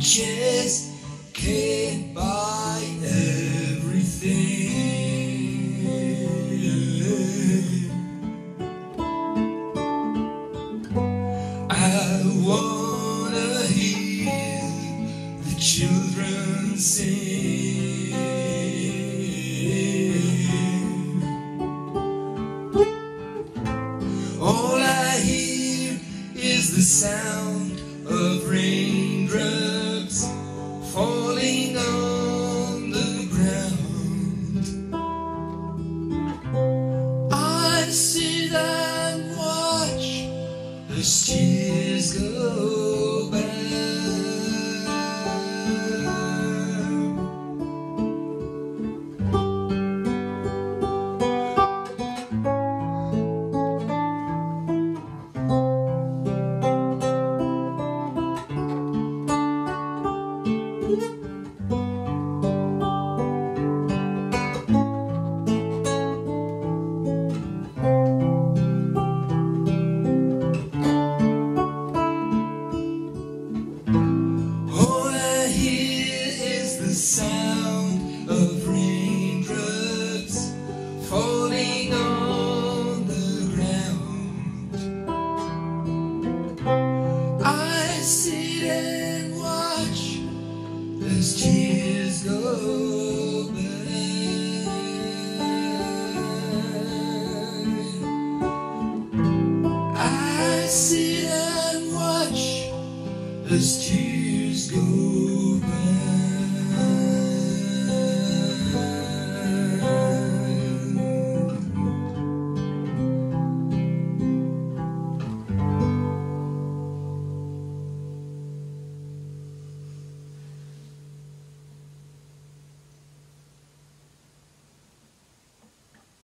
riches can't buy everything. I wanna hear the children sing. All I hear is the sound of raindrops falling on the ground. I sit and watch as tears go by. The sound of raindrops falling on the ground. I sit and watch as tears go by. I sit and watch as tears